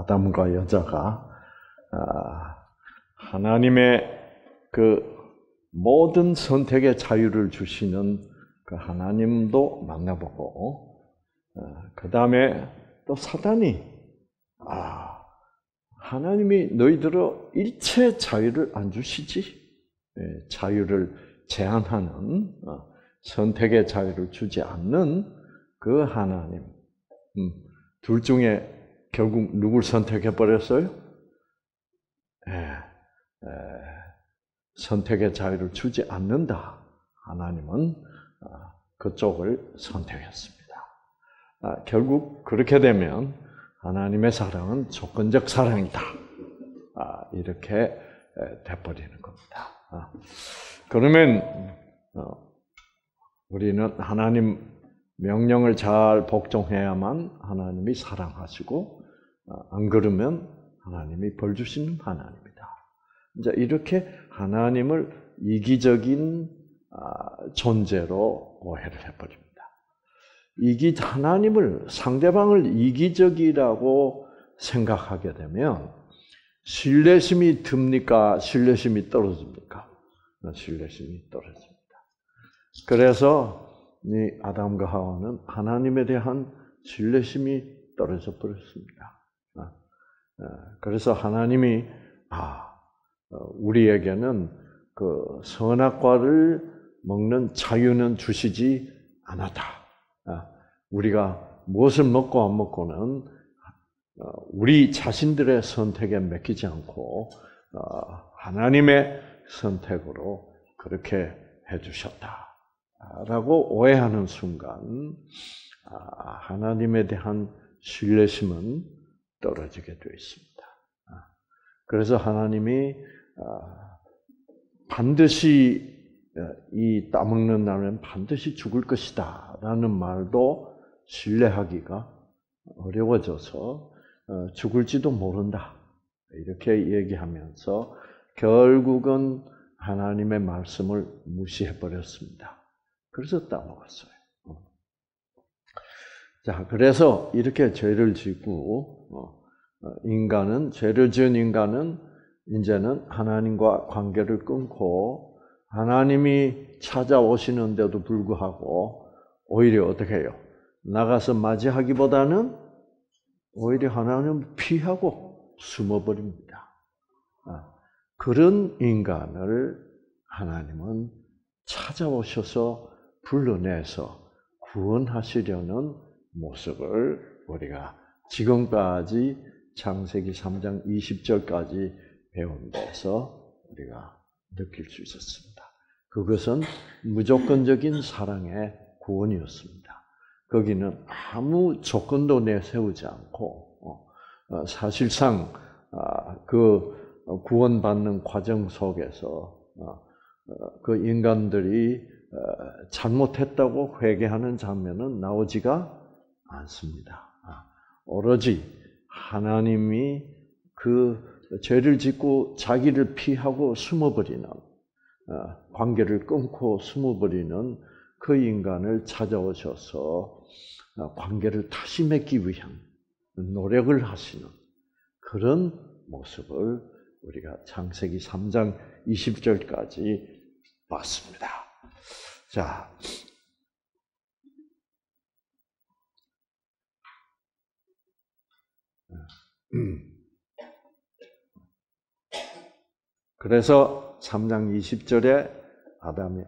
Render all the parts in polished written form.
아담과 여자가 하나님의 그 모든 선택의 자유를 주시는 그 하나님도 만나보고, 그 다음에 또 사단이 하나님이 너희들의 일체 자유를 안 주시지, 자유를 제한하는 선택의 자유를 주지 않는 그 하나님, 둘 중에 결국 누굴 선택해 버렸어요? 선택의 자유를 주지 않는다. 하나님은 그쪽을 선택했습니다. 결국 그렇게 되면 하나님의 사랑은 조건적 사랑이다. 이렇게 돼버리는 겁니다. 그러면 우리는 하나님 명령을 잘 복종해야만 하나님이 사랑하시고, 안 그러면 하나님이 벌 주시는 하나님이다. 이제 이렇게 하나님을 이기적인 존재로 오해를 해버립니다. 하나님을, 상대방을 이기적이라고 생각하게 되면 신뢰심이 듭니까? 신뢰심이 떨어집니까? 신뢰심이 떨어집니다. 그래서 이 아담과 하와는 하나님에 대한 신뢰심이 떨어져 버렸습니다. 그래서 하나님이 우리에게는 그 선악과를 먹는 자유는 주시지 않았다. 우리가 무엇을 먹고 안 먹고는 우리 자신들의 선택에 맡기지 않고 하나님의 선택으로 그렇게 해주셨다라고 오해하는 순간 하나님에 대한 신뢰심은 떨어지게 되어 있습니다. 그래서 하나님이 반드시 이 따먹는 날은 반드시 죽을 것이다 라는 말도 신뢰하기가 어려워져서 죽을지도 모른다 이렇게 얘기하면서 결국은 하나님의 말씀을 무시해버렸습니다. 그래서 따먹었어요. 자, 그래서 이렇게 죄를 짓고 죄를 지은 인간은 이제는 하나님과 관계를 끊고 하나님이 찾아오시는데도 불구하고 오히려 어떻게 해요? 나가서 맞이하기보다는 오히려 하나님을 피하고 숨어버립니다. 그런 인간을 하나님은 찾아오셔서 불러내서 구원하시려는 모습을 우리가 지금까지 창세기 3장 20절까지 배운 데서 우리가 느낄 수 있었습니다. 그것은 무조건적인 사랑의 구원이었습니다. 거기는 아무 조건도 내세우지 않고 사실상 그 구원받는 과정 속에서 그 인간들이 잘못했다고 회개하는 장면은 나오지가 않습니다. 오로지 하나님이 그 죄를 짓고 자기를 피하고 숨어버리는 관계를 끊고 숨어버리는 그 인간을 찾아오셔서 관계를 다시 맺기 위한 노력을 하시는 그런 모습을 우리가 창세기 3장 20절까지 봤습니다. 자, 그래서 3장 20절에 아담이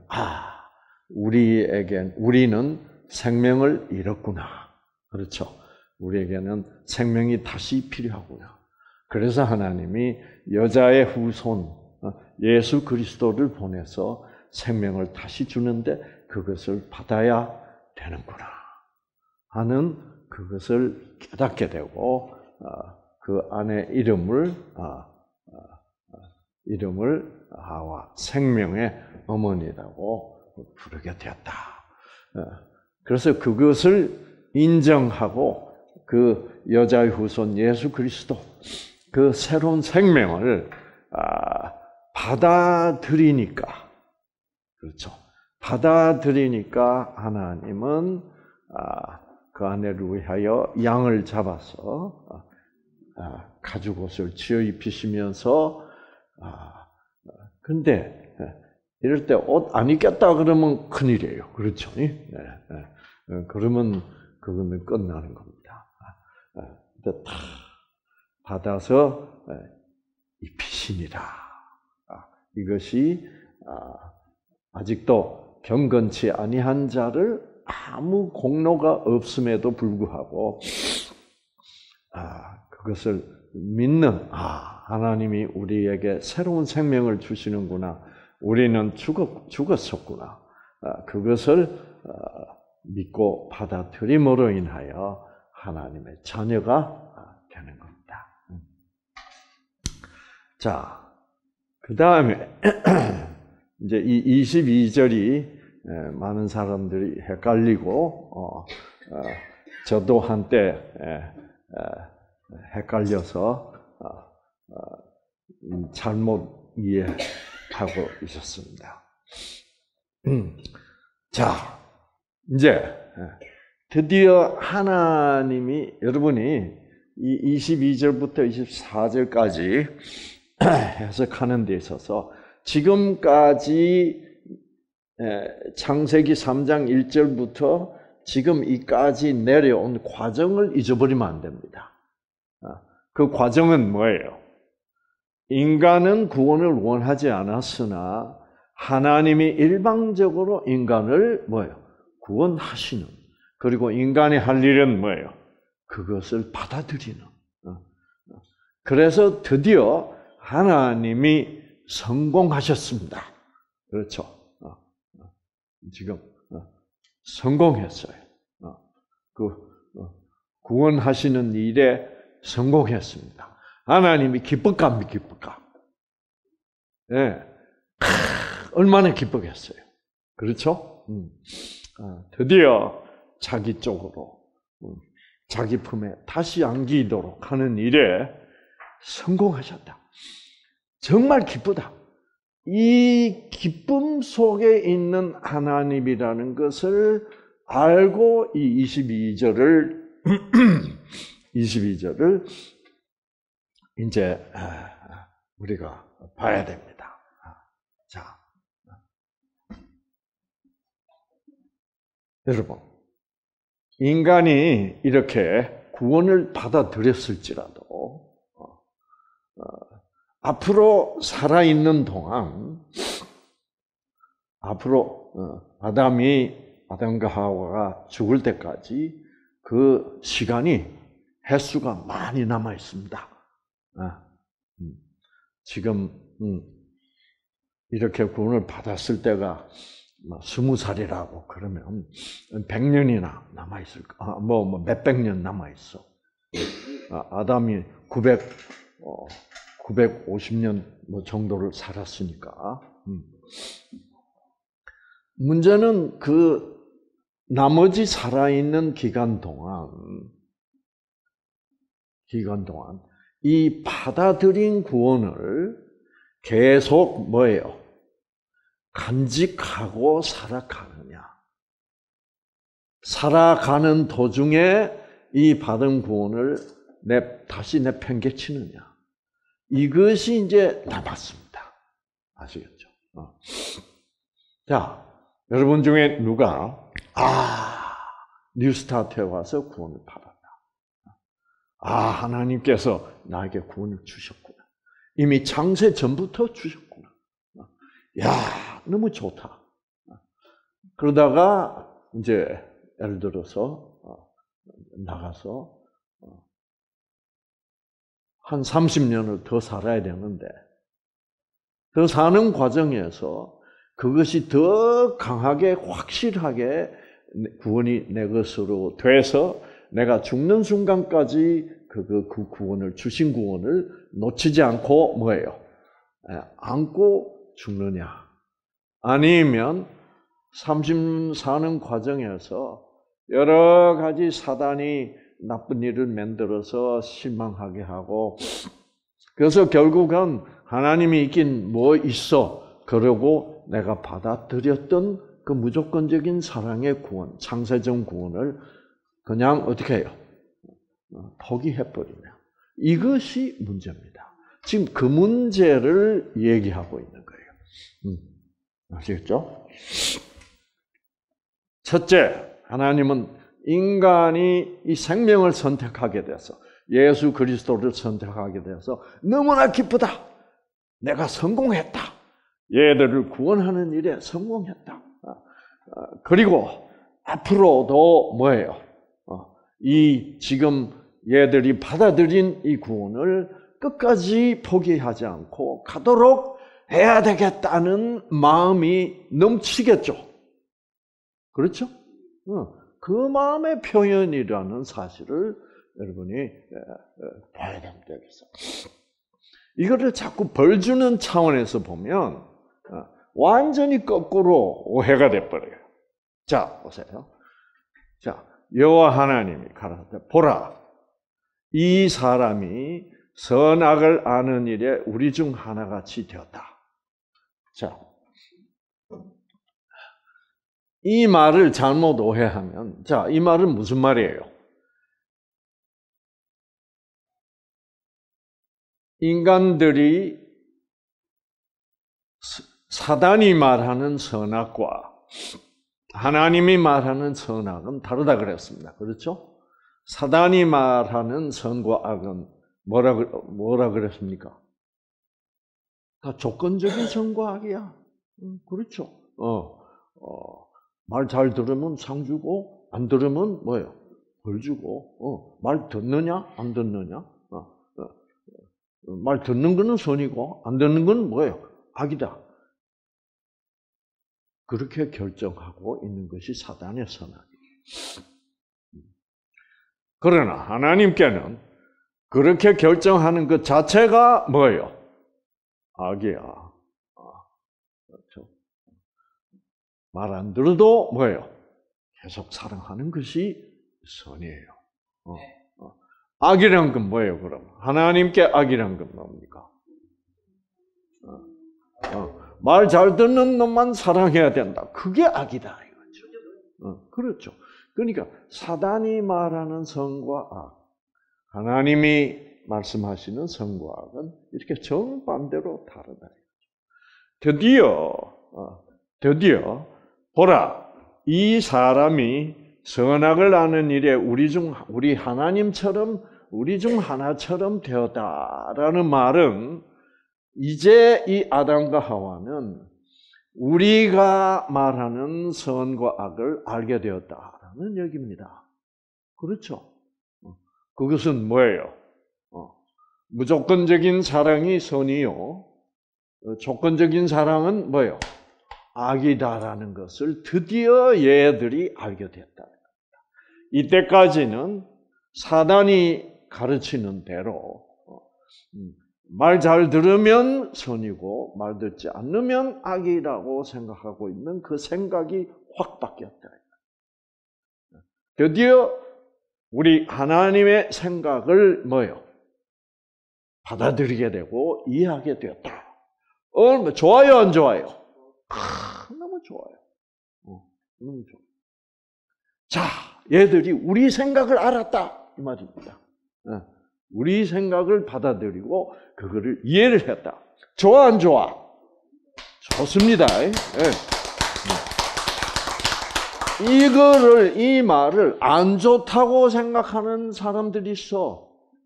우리는 생명을 잃었구나. 그렇죠. 우리에게는 생명이 다시 필요하구나. 그래서 하나님이 여자의 후손 예수 그리스도를 보내서 생명을 다시 주는데 그것을 받아야 되는구나 하는 그것을 깨닫게 되고 그 아내 이름을 하와 생명의 어머니라고 부르게 되었다. 그래서 그것을 인정하고 그 여자의 후손 예수 그리스도 그 새로운 생명을 받아들이니까 그렇죠. 받아들이니까 하나님은 그 아내를 위하여 양을 잡아서 가죽옷을 지어 입히시면서 근데 이럴 때 옷 안 입겠다 그러면 큰일이에요. 그렇죠? 그러면 그거는 끝나는 겁니다. 근데 다 받아서 입히시니라. 이것이 아직도 경건치 아니한 자를 아무 공로가 없음에도 불구하고 그것을 믿는 하나님이 우리에게 새로운 생명을 주시는구나. 우리는 죽었었구나. 그것을 믿고 받아들임으로 인하여 하나님의 자녀가 되는 겁니다. 자, 그 다음에 이제 이 22절이 많은 사람들이 헷갈리고 저도 한때 헷갈려서 잘못 이해하고 있었습니다. 자, 이제 드디어 하나님이 여러분이 이 22절부터 24절까지 해석하는 데 있어서 지금까지 창세기 3장 1절부터 지금 이까지 내려온 과정을 잊어버리면 안 됩니다. 그 과정은 뭐예요? 인간은 구원을 원하지 않았으나 하나님이 일방적으로 인간을 구원하시는. 그리고 인간이 할 일은 뭐예요? 그것을 받아들이는. 그래서 드디어 하나님이 성공하셨습니다. 그렇죠? 지금 성공했어요. 구원하시는 일에 성공했습니다. 하나님이 기쁠까 안 기쁠까? 네. 얼마나 기쁘겠어요. 그렇죠? 드디어 자기 쪽으로 자기 품에 다시 안기도록 하는 일에 성공하셨다. 정말 기쁘다. 이 기쁨 속에 있는 하나님이라는 것을 알고 이 22절을 이제 우리가 봐야 됩니다. 자, 여러분, 인간이 이렇게 구원을 받아들였을지라도 앞으로 살아있는 동안 앞으로 아담과 하와가 죽을 때까지 그 시간이 횟수가 많이 남아 있습니다. 지금 이렇게 구원을 받았을 때가 20살이라고 그러면 100년이나 남아 있을 몇백 년 남아 있어. 아담이 950년 정도를 살았으니까. 문제는 그 나머지 살아있는 기간 동안 이 받아들인 구원을 계속 간직하고 살아가느냐. 살아가는 도중에 이 받은 구원을 다시 내팽개치느냐. 이것이 이제 남았습니다. 아시겠죠? 자, 여러분 중에 누가 뉴스타트에 와서 구원을 받았다. 하나님께서 나에게 구원을 주셨구나. 이미 창세 전부터 주셨구나. 야, 너무 좋다. 그러다가 이제 예를 들어서 나가서 한 30년을 더 살아야 되는데 더 사는 과정에서 그것이 더 강하게 확실하게 구원이 내 것으로 돼서 내가 죽는 순간까지 그 구원을 주신 구원을 놓치지 않고 안고 죽느냐. 아니면 30년 사는 과정에서 여러 가지 사단이 나쁜 일을 만들어서 실망하게 하고 그래서 결국은 하나님이 있긴 있어. 그러고 내가 받아들였던 그 무조건적인 사랑의 구원, 창세적 구원을 그냥 어떻게 해요? 포기해버리면 이것이 문제입니다. 지금 그 문제를 얘기하고 있는 거예요. 아시겠죠? 첫째, 하나님은 인간이 이 생명을 선택하게 돼서 예수 그리스도를 선택하게 돼서 너무나 기쁘다. 내가 성공했다. 얘들을 구원하는 일에 성공했다. 그리고 앞으로도 뭐예요? 이 지금 얘들이 받아들인 이 구원을 끝까지 포기하지 않고 가도록 해야 되겠다는 마음이 넘치겠죠. 그렇죠? 그 마음의 표현이라는 사실을 여러분이 봐야 됩니다. 여기서. 이거를 자꾸 벌 주는 차원에서 보면 완전히 거꾸로 오해가 돼버려요. 자, 보세요. 자, 여호와 하나님이 가라사대 보라, 이 사람이 선악을 아는 일에 우리 중 하나같이 되었다. 자, 이 말을 잘못 오해하면, 자, 이 말은 무슨 말이에요? 인간들이 사단이 말하는 선악과 하나님이 말하는 선악은 다르다 그랬습니다. 그렇죠? 사단이 말하는 선과 악은 뭐라 그랬습니까? 다 조건적인 선과 악이야. 그렇죠? 말 잘 들으면 상 주고 안 들으면 뭐예요? 벌 주고. 말 듣느냐 안 듣느냐? 말 듣는 거는 선이고 안 듣는 건 뭐예요? 악이다. 그렇게 결정하고 있는 것이 사단의 선악이에요. 그러나 하나님께는 그렇게 결정하는 것 자체가 뭐예요? 악이야. 그렇죠? 말 안 들어도 뭐예요? 계속 사랑하는 것이 선이에요. 악이란 건 뭐예요, 그럼? 하나님께 악이란 건 뭡니까? 말 잘 듣는 놈만 사랑해야 된다. 그게 악이다, 이거죠. 그렇죠. 그러니까 사단이 말하는 선과 악, 하나님이 말씀하시는 선과 악은 이렇게 정반대로 다르다. 드디어 보라, 이 사람이 선악을 아는 일에 우리 하나님처럼 우리 중 하나처럼 되었다라는 말은 이제 이 아담과 하와는 우리가 말하는 선과 악을 알게 되었다라는 얘기입니다. 그렇죠? 그것은 뭐예요? 무조건적인 사랑이 선이요, 조건적인 사랑은 뭐예요? 악이다라는 것을 드디어 얘들이 알게 됐다. 이때까지는 사단이 가르치는 대로 말 잘 들으면 선이고 말 듣지 않으면 악이라고 생각하고 있는 그 생각이 확 바뀌었다. 드디어 우리 하나님의 생각을 뭐예요? 받아들이게 되고 이해하게 되었다. 좋아요, 안 좋아요? 너무 좋아요. 너무 좋아요. 자, 얘들이 우리 생각을 알았다 이 말입니다. 우리 생각을 받아들이고 그거를 이해를 했다. 좋아, 안 좋아? 좋습니다. 이 말을 안 좋다고 생각하는 사람들이 있어.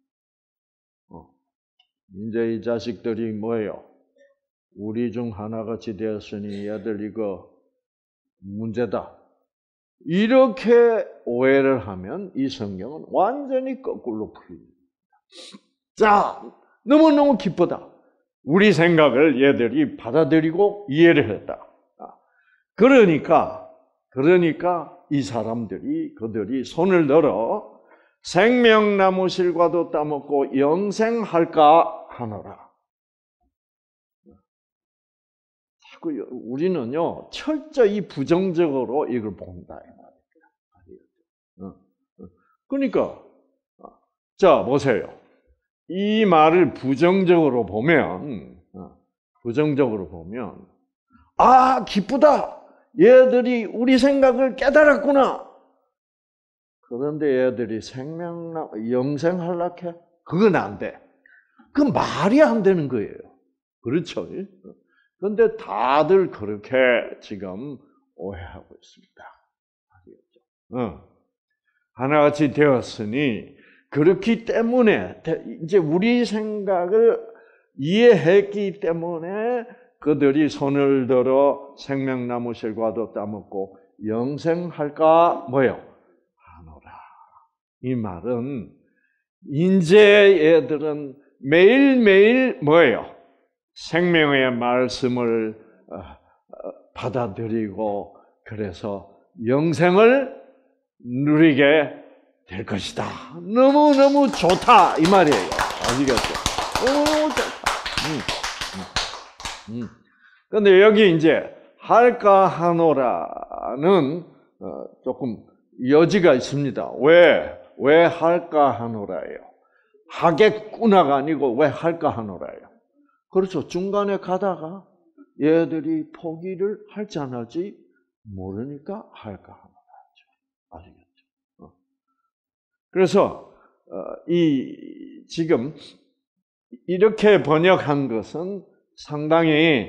이제 이 자식들이 뭐예요? 우리 중 하나같이 되었으니 얘들 이거 문제다. 이렇게 오해를 하면 이 성경은 완전히 거꾸로 풀립니다. 자, 너무너무 기쁘다. 우리 생각을 얘들이 받아들이고 이해를 했다. 그러니까 이 사람들이 그들이 손을 들어 생명나무 실과도 따먹고 영생할까 하노라. 자꾸 우리는요 철저히 부정적으로 이걸 본다 이 말이에요. 그러니까 자 보세요. 이 말을 부정적으로 보면 아 기쁘다. 얘들이 우리 생각을 깨달았구나. 그런데 얘들이 영생하려고 해? 그건 안 돼. 그 말이 안 되는 거예요. 그렇죠? 그런데 다들 그렇게 지금 오해하고 있습니다. 하나같이 되었으니 그렇기 때문에 이제 우리 생각을 이해했기 때문에 그들이 손을 들어 생명나무 실과도 따먹고 영생할까 뭐요? 하노라. 이 말은 이제 얘들은 매일매일 뭐예요? 생명의 말씀을 받아들이고 그래서 영생을 누리게 될 것이다. 너무너무 좋다 이 말이에요. 아시겠죠? 너무 좋다. 그런데 여기 이제 할까 하노라는 조금 여지가 있습니다. 왜 할까 하노라예요? 하겠구나가 아니고 왜 할까 하노라예요? 그렇죠. 중간에 가다가 얘들이 포기를 할지 안 할지 모르니까 할까 하노라죠. 아시겠죠? 그래서 지금 이렇게 번역한 것은 상당히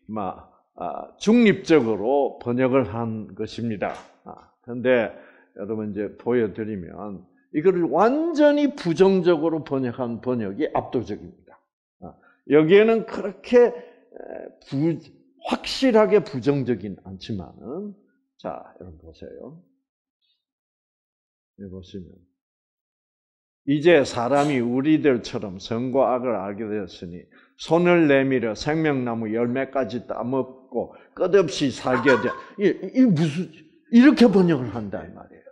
중립적으로 번역을 한 것입니다. 그런데 여러분 이제 보여드리면 이거를 완전히 부정적으로 번역한 번역이 압도적입니다. 여기에는 그렇게 확실하게 부정적인 않지만은 자 여러분 보세요. 여기 보시면 이제 사람이 우리들처럼 선과 악을 알게 되었으니 손을 내밀어 생명나무 열매까지 따먹고 끝없이 살게 돼. 이 무슨 이렇게 번역을 한다 이 말이에요.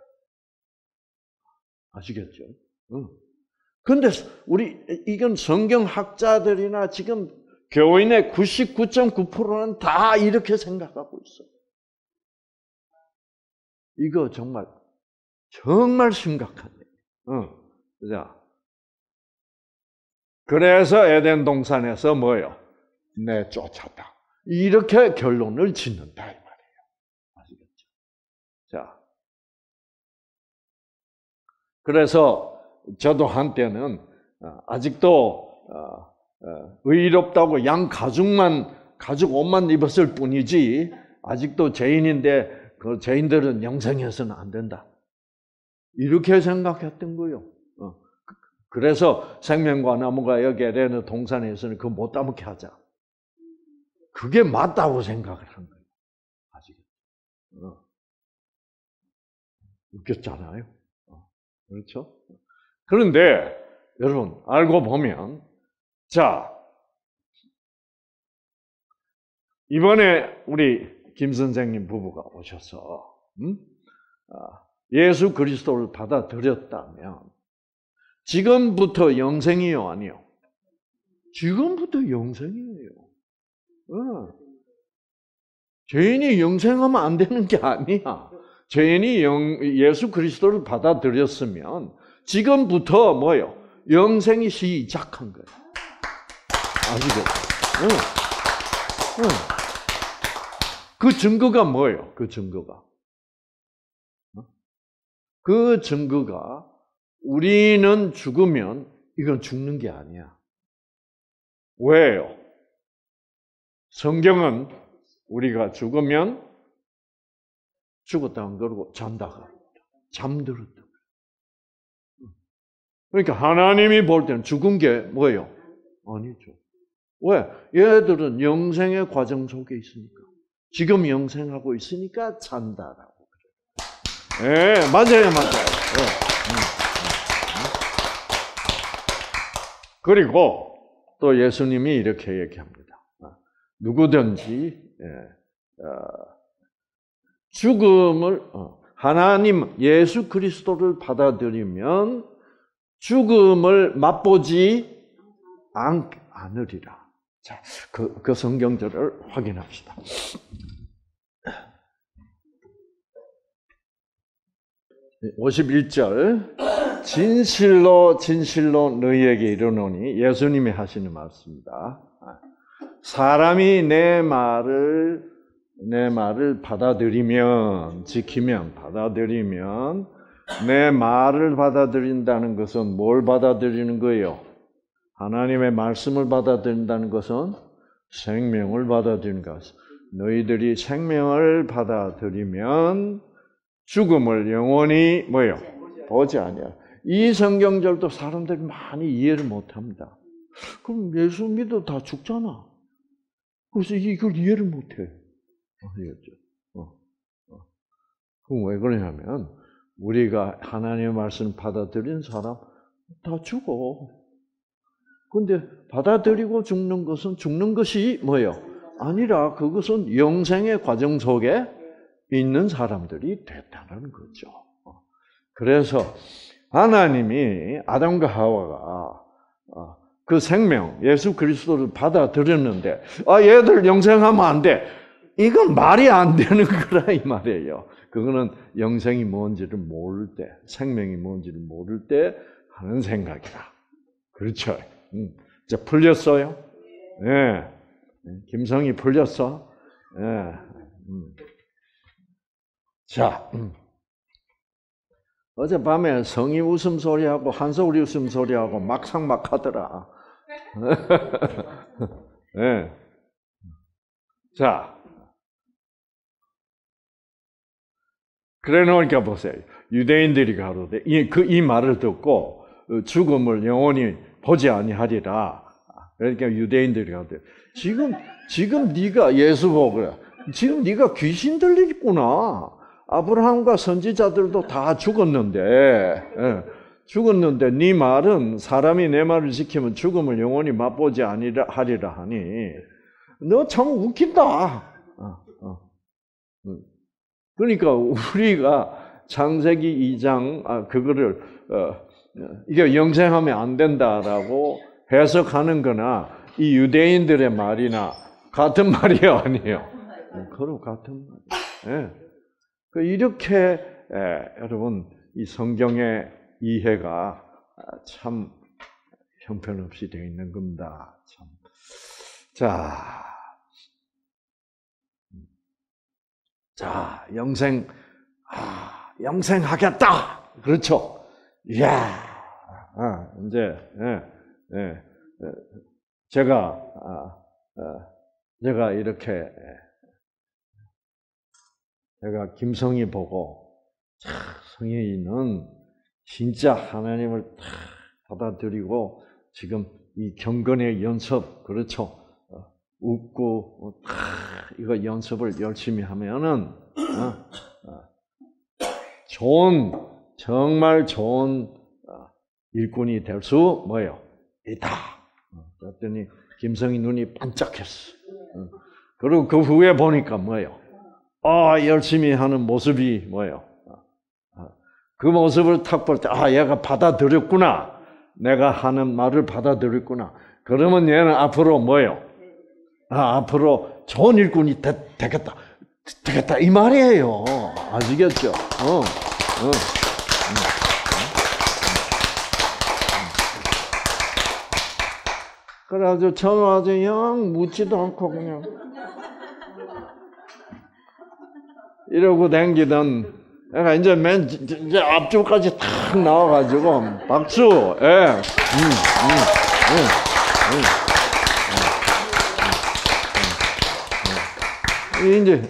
아시겠죠? 그런데 이건 성경학자들이나 지금 교인의 99.9%는 다 이렇게 생각하고 있어요. 이거 정말 심각한 얘기예요. 자, 그래서 에덴 동산에서 뭐예요? 내쫓았다. 이렇게 결론을 짓는다 이 말이에요. 아시겠죠? 자, 그래서 저도 한때는 아직도 의롭다고 양 가죽 옷만 입었을 뿐이지 아직도 죄인인데 그 죄인들은 영생해서는 안 된다. 이렇게 생각했던 거예요. 그래서 생명과 나무가 여기 에덴 동산에 있으니 그거 못 따먹게 하자. 그게 맞다고 생각을 한 거예요. 아시겠죠? 웃겼잖아요. 그렇죠? 그런데 여러분 알고 보면 자 이번에 우리 김 선생님 부부가 오셔서 예수 그리스도를 받아들였다면 지금부터 영생이요 아니요? 지금부터 영생이에요. 죄인이 영생하면 안 되는 게 아니야. 죄인이 예수 그리스도를 받아들였으면 지금부터 뭐요? 영생이 시작한 거예요. 아시겠죠? 그 증거가 뭐예요? 그 증거가 우리는 죽으면 이건 죽는 게 아니야. 왜요? 성경은 우리가 죽으면 죽었다 안 그러고 잔다가 잠들었다. 그러니까 하나님이 볼 때는 죽은 게 뭐예요? 아니죠. 왜? 얘들은 영생의 과정 속에 있으니까. 지금 영생하고 있으니까 잔다라고 그래요. 네, 맞아요. 그리고 또 예수님이 이렇게 얘기합니다. 누구든지 죽음을 하나님 예수 그리스도를 받아들이면 죽음을 맛보지 않으리라. 자, 그 성경절을 확인합시다. 51절 진실로 너희에게 이르노니 예수님이 하시는 말씀입니다. 사람이 내 말을 받아들이면 지키면 내 말을 받아들인다는 것은 뭘 받아들이는 거예요? 하나님의 말씀을 받아들인다는 것은 생명을 받아들이는 것. 너희들이 생명을 받아들이면 죽음을 영원히 뭐예요? 보지 아니하리라. 이 성경절도 사람들이 많이 이해를 못합니다. 그럼 예수 믿어도 다 죽잖아. 그래서 이걸 이해를 못해. 알겠죠? 그럼 왜 그러냐면 우리가 하나님의 말씀을 받아들인 사람 다 죽어. 근데 받아들이고 죽는 것은 죽는 것이 뭐예요? 아니라 그것은 영생의 과정 속에 있는 사람들이 됐다는 거죠. 그래서 하나님이 아담과 하와가 그 생명, 예수 그리스도를 받아들였는데 얘들 영생하면 안 돼. 이건 말이 안 되는 거라 이 말이에요. 그거는 영생이 뭔지를 모를 때, 생명이 뭔지를 모를 때 하는 생각이다. 그렇죠? 이제 풀렸어요? 네. 김성이 풀렸어? 네. 자, 어젯밤에 성이 웃음소리하고 한솔이 웃음소리하고 막상막하더라. 네. 자, 그래 놓으니까 보세요. 유대인들이 가로되 이 말을 듣고 죽음을 영원히 보지 아니하리라. 그러니까 유대인들이 가로되 지금 네가 예수 보고 지금 네가 귀신 들리구나. 아브라함과 선지자들도 다 죽었는데 네 말은 사람이 내 말을 지키면 죽음을 영원히 맛보지 아니하리라 하니 너 참 웃긴다. 그러니까 우리가 창세기 2장 그거를 이게 영생하면 안 된다라고 해석하는 거나 이 유대인들의 말이나 같은 말이에요, 아니에요? 그럼 같은 말이에요. 이렇게 여러분 이 성경의 이해가 참 형편없이 되어 있는 겁니다. 참. 자, 영생하겠다. 그렇죠? 이야, 이제 제가 이렇게 제가 김성희 보고 성희는 진짜 하나님을 받아들이고 지금 이 경건의 연습 그렇죠? 웃고 이거 연습을 열심히 하면은 정말 좋은 일꾼이 될 수 있다. 그랬더니 김성희 눈이 반짝했어. 그리고 그 후에 보니까 열심히 하는 모습이 그 모습을 탁 볼 때 얘가 받아들였구나. 내가 하는 말을 받아들였구나. 그러면 얘는 앞으로 앞으로 좋은 일꾼이 되겠다 이 말이에요. 아시겠죠? 그래가지고 처음 와서 영 묻지도 않고 그냥 이러고 댕기던 내가 이제 이제 앞줄까지 탁 나와가지고 박수. 이제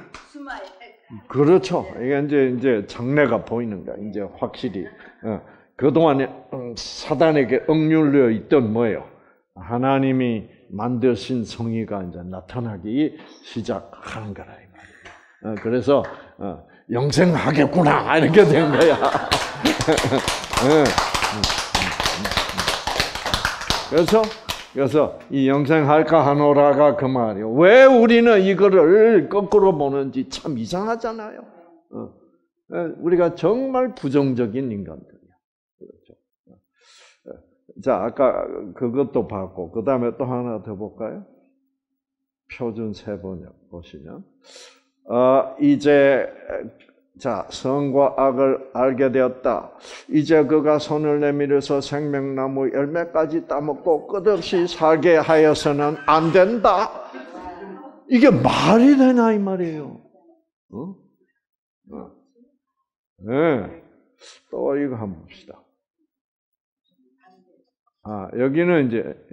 그렇죠. 이게 이제 장래가 보이는 거야. 이제 확실히 그동안에 사단에게 억눌려 있던 하나님이 만드신 성의가 이제 나타나기 시작하는 거라 이 말이에요. 그래서 영생하겠구나 이렇게 된 거야. 그래서 이 영생할까 하노라가 그 말이에요. 왜 우리는 이거를 거꾸로 보는지 참 이상하잖아요. 우리가 정말 부정적인 인간들이야. 그렇죠. 자, 아까 그것도 봤고, 그 다음에 또 하나 더 볼까요? 표준 세번역 보시면, 이제, 자, 선과 악을 알게 되었다. 이제 그가 손을 내밀어서 생명나무 열매까지 따먹고 끝없이 살게 하여서는 안 된다. 이게 말이 되나 이 말이에요. 네. 또 이거 한번 봅시다. 여기는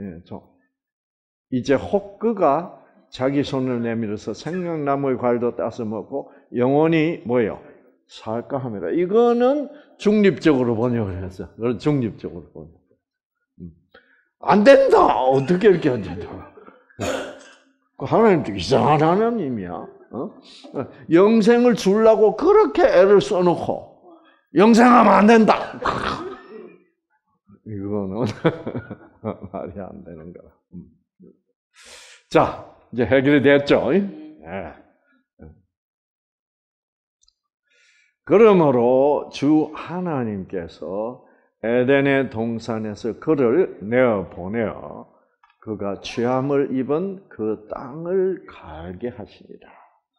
이제 혹그가 자기 손을 내밀어서 생명나무의 과일도 따서 먹고 영원히 뭐예요? 살까 합니다. 이거는 중립적으로 번역을 했어. 중립적으로 번역. 안 된다. 어떻게 이렇게 안 된다? 하나님도 이상한 하나님이야. 영생을 주려고 그렇게 애를 써놓고 영생하면 안 된다. 이거는 말이 안 되는 거라. 자, 이제 해결이 됐죠. 네. 그러므로 주 하나님께서 에덴의 동산에서 그를 내어 보내어 그가 취함을 입은 그 땅을 갈게 하시니라.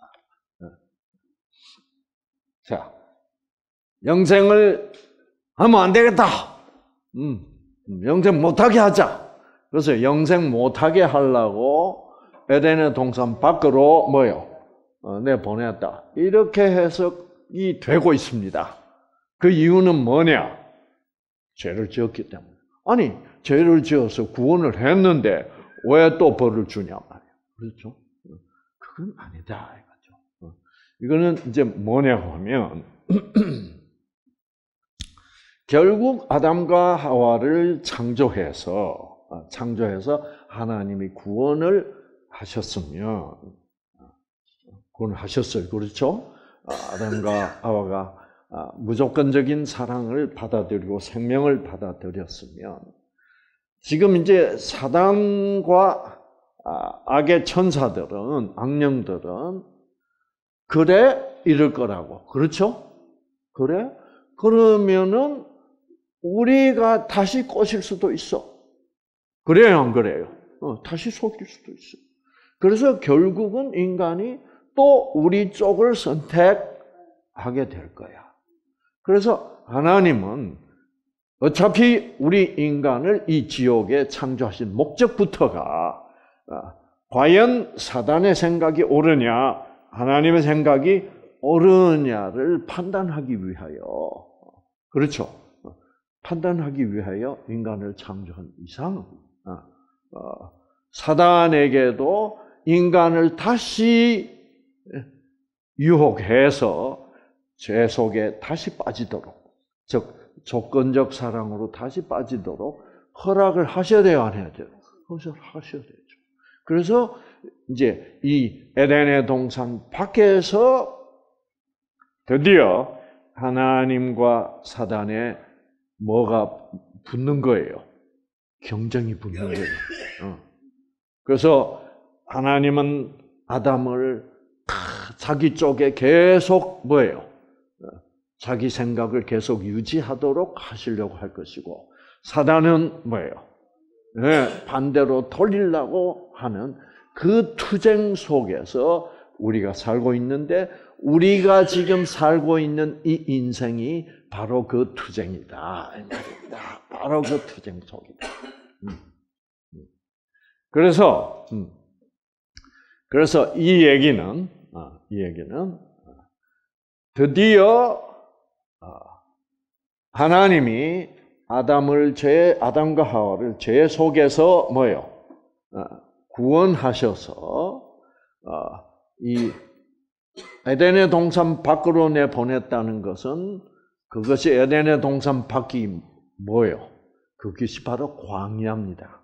자, 영생을 하면 안 되겠다. 영생 못하게 하자. 그래서 영생 못하게 하려고 에덴의 동산 밖으로 내보냈다. 이렇게 해석이 되고 있습니다. 그 이유는 뭐냐? 죄를 지었기 때문에. 아니, 죄를 지어서 구원을 했는데 왜 또 벌을 주냐 말이에요. 그렇죠? 그건 아니다 이거죠. 이거는 이제 뭐냐고 하면 결국 아담과 하와를 창조해서 하나님이 구원을 하셨으면 구원을 하셨어요. 그렇죠? 아담과 하와가 무조건적인 사랑을 받아들이고 생명을 받아들였으면 지금 이제 사단과 악의 천사들은 악령들은 그래 이럴 거라고. 그렇죠? 그래? 그러면은 우리가 다시 꼬실 수도 있어. 그래요, 안 그래요? 다시 속일 수도 있어. 그래서 결국은 인간이 또 우리 쪽을 선택하게 될 거야. 그래서 하나님은 어차피 우리 인간을 이 지옥에 창조하신 목적부터가 과연 사단의 생각이 옳으냐, 하나님의 생각이 옳으냐를 판단하기 위하여, 그렇죠? 판단하기 위하여 인간을 창조한 이상, 사단에게도 인간을 다시 유혹해서 죄 속에 다시 빠지도록, 즉 조건적 사랑으로 다시 빠지도록 허락을 하셔야 돼요, 안 해야 돼요? 하셔야 되죠. 그래서 이제 이 에덴의 동산 밖에서 드디어 하나님과 사단에 뭐가 붙는 거예요? 경쟁이 붙는 거예요. 그래서 하나님은 아담을 자기 쪽에 계속 자기 생각을 계속 유지하도록 하시려고 할 것이고, 사단은 반대로 돌리려고 하는 그 투쟁 속에서 우리가 살고 있는데, 우리가 지금 살고 있는 이 인생이 바로 그 투쟁이다. 바로 그 투쟁 속이다. 그래서 이 얘기는 드디어 하나님이 아담과 하와를 죄 속에서 구원하셔서 이 에덴의 동산 밖으로 내보냈다는 것은, 그것이 에덴의 동산 밖이 뭐예요? 그것이 바로 광야입니다.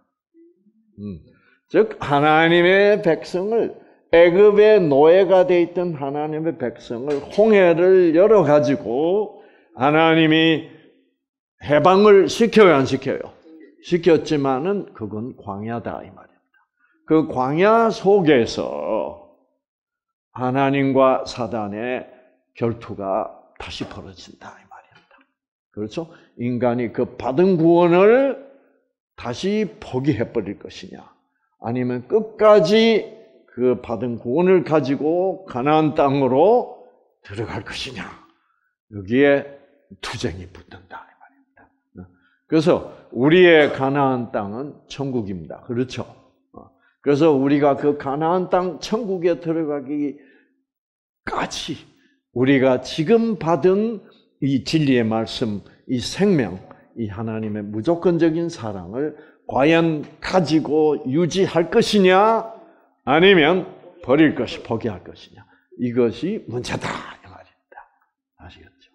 즉 하나님의 백성을, 애굽의 노예가 돼 있던 하나님의 백성을 홍해를 열어 가지고 하나님이 해방을 시켜요, 안 시켜요? 시켰지만은 그건 광야다 이 말입니다. 그 광야 속에서 하나님과 사단의 결투가 다시 벌어진다 이 말입니다. 그렇죠? 인간이 그 받은 구원을 다시 포기해 버릴 것이냐, 아니면 끝까지 그 받은 구원을 가지고 가나안 땅으로 들어갈 것이냐, 여기에 투쟁이 붙는다 이 말입니다. 그래서 우리의 가나안 땅은 천국입니다. 그렇죠? 그래서 우리가 그 가나안 땅 천국에 들어가기까지 우리가 지금 받은 이 진리의 말씀, 이 생명, 이 하나님의 무조건적인 사랑을 과연 가지고 유지할 것이냐, 아니면 버릴 것이, 포기할 것이냐. 이것이 문제다, 이 말입니다. 아시겠죠?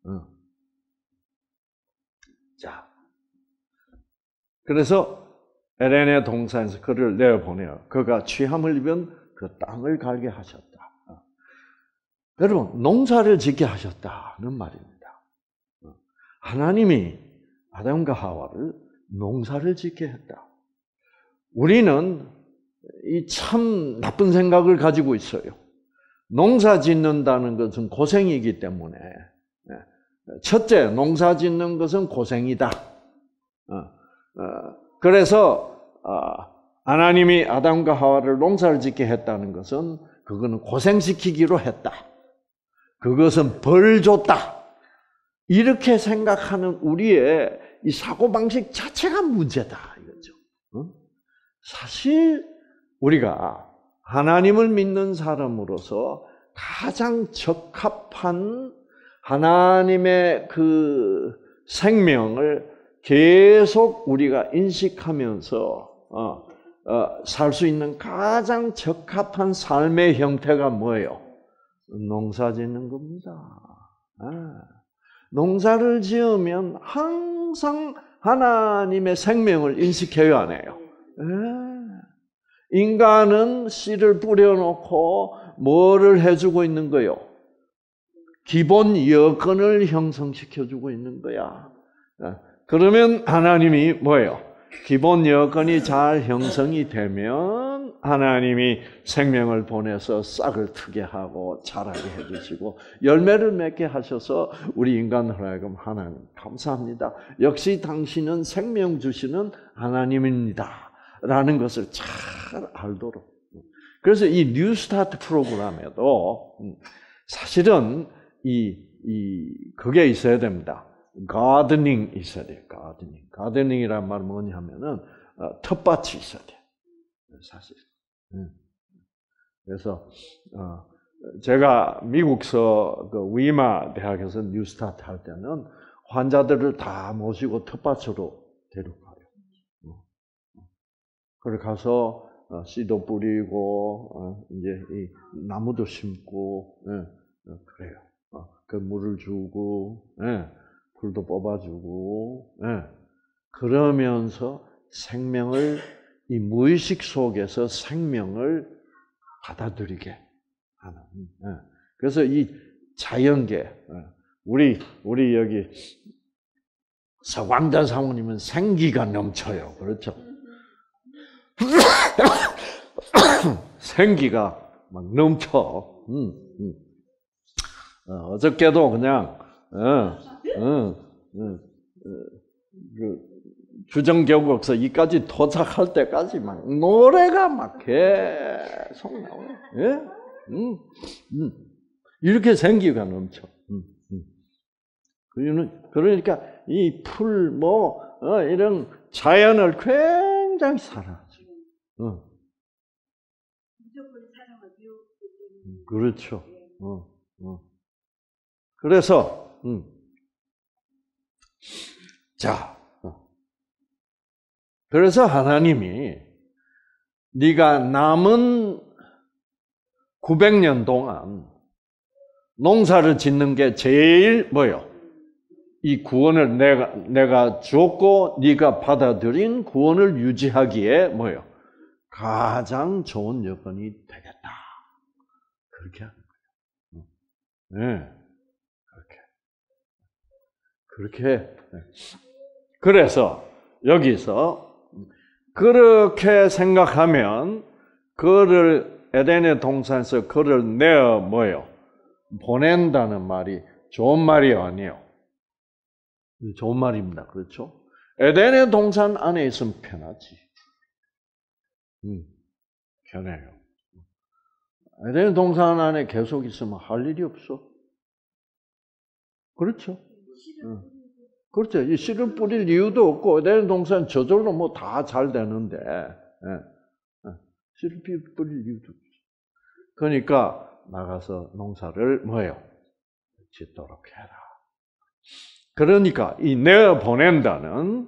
자, 그래서 에덴의 동산에서 그를 내어보내어 그가 취함을 입은 그 땅을 갈게 하셨다. 여러분, 농사를 짓게 하셨다는 말입니다. 하나님이 아담과 하와를 농사를 짓게 했다. 우리는 이 참 나쁜 생각을 가지고 있어요. 농사 짓는다는 것은 고생이기 때문에, 첫째, 농사 짓는 것은 고생이다. 그래서 하나님이 아담과 하와를 농사를 짓게 했다는 것은 그거는 고생시키기로 했다. 그것은 벌 줬다. 이렇게 생각하는 우리의 이 사고방식 자체가 문제다, 이거죠. 사실 우리가 하나님을 믿는 사람으로서 가장 적합한 하나님의 그 생명을 계속 우리가 인식하면서 살 수 있는 가장 적합한 삶의 형태가 뭐예요? 농사 짓는 겁니다. 농사를 지으면 항상 하나님의 생명을 인식해야 하네요. 인간은 씨를 뿌려놓고 뭐를 해주고 있는 거요? 기본 여건을 형성시켜주고 있는 거야. 그러면 하나님이 뭐예요? 기본 여건이 잘 형성이 되면 하나님이 생명을 보내서 싹을 트게 하고 자라게 해주시고 열매를 맺게 하셔서 우리 인간을 하여금 하나님 감사합니다. 역시 당신은 생명 주시는 하나님입니다. 라는 것을 잘 알도록. 그래서 이 뉴스타트 프로그램에도 사실은 그게 있어야 됩니다. 가드닝 있어야 돼요. 가드닝이란 말은 뭐냐면은 텃밭이 있어야 돼요. 사실. 그래서 제가 미국서 그 위마 대학에서 뉴스타트 할 때는 환자들을 다 모시고 텃밭으로 데려가요. 그래 가서 씨도 뿌리고 이제 이 나무도 심고 그래요. 그 물을 주고 풀도 뽑아주고 그러면서 생명을 이 무의식 속에서 생명을 받아들이게 하는. 그래서 이 자연계 우리 여기 서광자 사모님은 생기가 넘쳐요. 그렇죠? 생기가 막 넘쳐. 어저께도 그냥 그 주정교국서 이까지 도착할 때까지 막 노래가 막 계속 나와요. 예? 이렇게 생기가 넘쳐. 그러니까 이 풀 이런 자연을 굉장히 사랑하죠. 그렇죠. 그래서 그래서 하나님이 네가 남은 900년 동안 농사를 짓는 게 제일 뭐요? 이 구원을 내가 주었고 네가 받아들인 구원을 유지하기에 뭐요? 가장 좋은 여건이 되겠다. 그렇게 하는 거예요. 네, 그렇게. 그래서 여기서 그렇게 생각하면 그를 에덴의 동산에서 그를 내어 뭐요? 보낸다는 말이 좋은 말이 아니에요. 좋은 말입니다. 그렇죠? 에덴의 동산 안에 있으면 편하지. 편해요. 에덴의 동산 안에 계속 있으면 할 일이 없어. 그렇죠? 그렇죠. 이 씨를 뿌릴 이유도 없고, 에덴의 동산 저절로 뭐 다 잘 되는데, 씨를 뿌릴 이유도 없어. 그러니까 나가서 농사를 뭐예요? 짓도록 해라. 그러니까 이 내보낸다는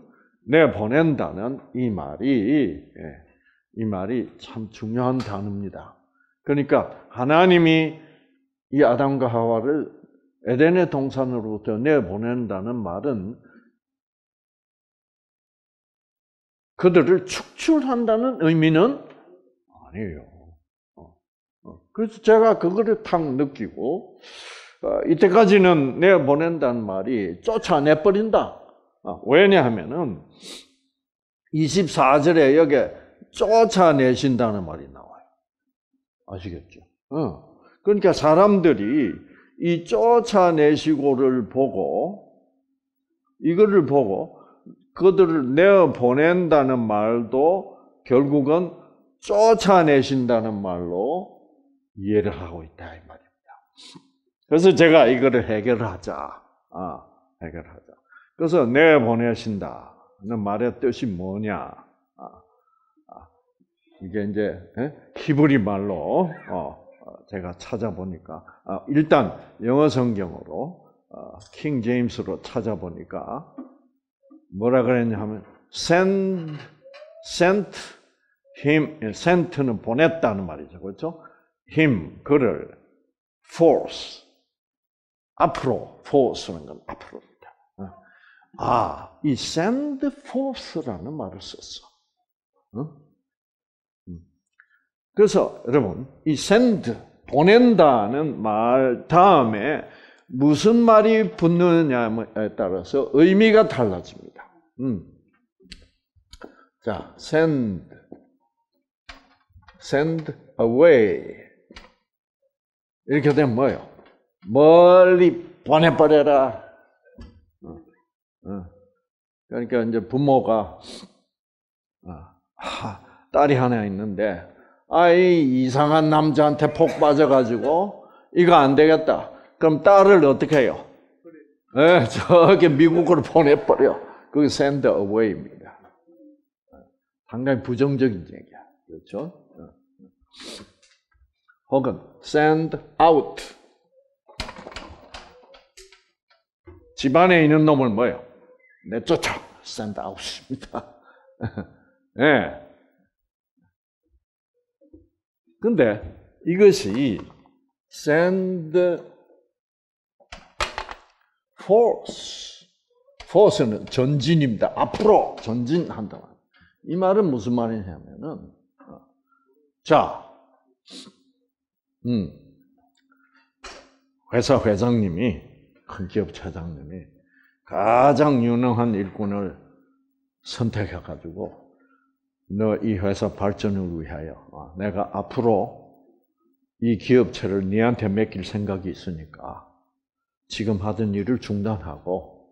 이 말이 참 중요한 단어입니다. 그러니까 하나님이 이 아담과 하와를 에덴의 동산으로부터 내보낸다는 말은 그들을 축출한다는 의미는 아니에요. 그래서 제가 그거를 탁 느끼고 이때까지는 내보낸다는 말이 쫓아내버린다. 왜냐하면은 24절에 여기에 쫓아내신다는 말이 나와요. 아시겠죠? 그러니까 사람들이 이 쫓아내시고를 보고 이거를 보고 그들을 내보낸다는 말도 결국은 쫓아내신다는 말로 이해를 하고 있다 이 말입니다. 그래서 제가 이거를 해결하자. 그래서 내보내신다는 말의 뜻이 뭐냐? 이게 이제 히브리 말로 제가 찾아보니까 일단 영어 성경으로 킹 제임스로 찾아보니까 뭐라 그랬냐면 sent him, sent는 보냈다는 말이죠, 그렇죠? him 그를 force 앞으로 force라는 건 앞으로입니다. 이 send force라는 말을 썼어. 그래서 여러분 이 send 보낸다는 말 다음에 무슨 말이 붙느냐에 따라서 의미가 달라집니다. 자, send away 이렇게 되면 뭐예요? 멀리 보내버려라. 그러니까 이제 부모가 딸이 하나 있는데 이 이상한 남자한테 폭 빠져가지고 이거 안 되겠다. 그럼 딸을 어떻게 해요? 저기 미국으로 보내버려. 그게 send away입니다. 상당히 부정적인 얘기야. 그렇죠? 혹은 send out. 집안에 있는 놈을 뭐예요? 내쫓아. send out입니다. 네. 근데 이것이 send force는 전진입니다. 앞으로 전진한다. 이 말은 무슨 말이냐면은 자, 회사 회장님이 큰 기업 차장님이 가장 유능한 일꾼을 선택해가지고 너 이 회사 발전을 위하여 내가 앞으로 이 기업체를 네한테 맡길 생각이 있으니까 지금 하던 일을 중단하고